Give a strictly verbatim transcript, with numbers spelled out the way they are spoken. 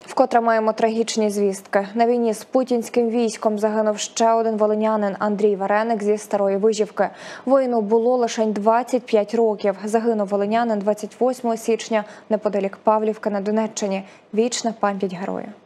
Вкотре маємо трагічні звістки. На війні з путінським військом загинув ще один волинянин Андрій Вареник зі Старої Вижівки. Воїну було лише двадцять п'ять років. Загинув волинянин двадцять восьмого січня неподалік Павлівки на Донеччині. Вічна пам'ять героя.